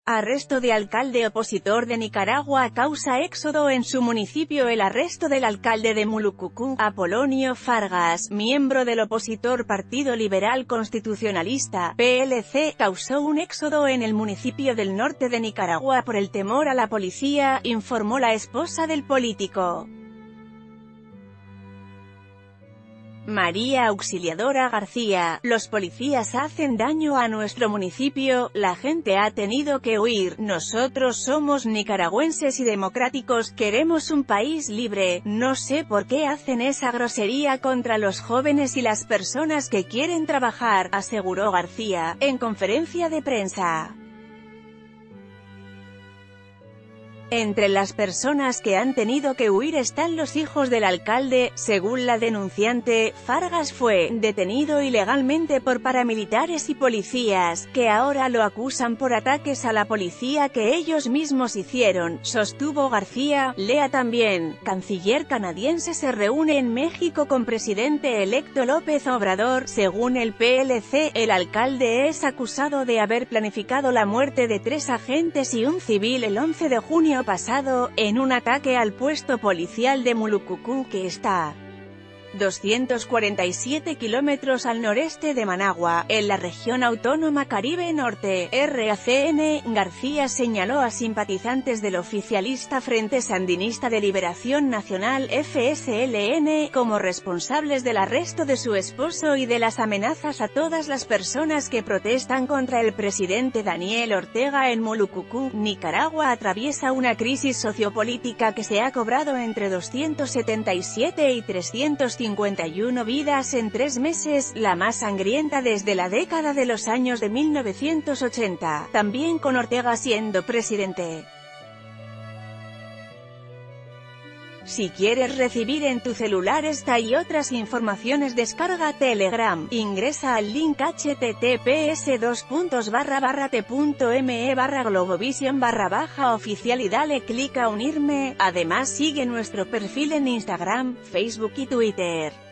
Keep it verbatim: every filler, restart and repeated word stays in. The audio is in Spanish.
Arresto de alcalde opositor de Nicaragua causa éxodo en su municipio. El arresto del alcalde de Mulucucú, Apolonio Fargas, miembro del opositor Partido Liberal Constitucionalista, P L C, causó un éxodo en el municipio del norte de Nicaragua por el temor a la policía, informó la esposa del político. María Auxiliadora García: los policías hacen daño a nuestro municipio, la gente ha tenido que huir, nosotros somos nicaragüenses y democráticos, queremos un país libre, no sé por qué hacen esa grosería contra los jóvenes y las personas que quieren trabajar, aseguró García, en conferencia de prensa. Entre las personas que han tenido que huir están los hijos del alcalde. Según la denunciante, Fargas fue detenido ilegalmente por paramilitares y policías, que ahora lo acusan por ataques a la policía que ellos mismos hicieron, sostuvo García. Lea también: canciller canadiense se reúne en México con presidente electo López Obrador. Según el P L C, el alcalde es acusado de haber planificado la muerte de tres agentes y un civil el once de junio pasado, en un ataque al puesto policial de Mulucucú, que está a doscientos cuarenta y siete kilómetros al noreste de Managua, en la región autónoma Caribe Norte. R A C N, García señaló a simpatizantes del oficialista Frente Sandinista de Liberación Nacional F S L N, como responsables del arresto de su esposo y de las amenazas a todas las personas que protestan contra el presidente Daniel Ortega en Mulucucú. Nicaragua atraviesa una crisis sociopolítica que se ha cobrado entre doscientos setenta y siete y trescientos cincuenta y uno vidas en tres meses, la más sangrienta desde la década de los años de mil novecientos ochenta, también con Ortega siendo presidente. Si quieres recibir en tu celular esta y otras informaciones, descarga Telegram, ingresa al link https dos puntos barra barra t.me barra globovision barra baja oficial y dale clic a unirme. Además sigue nuestro perfil en Instagram, Facebook y Twitter.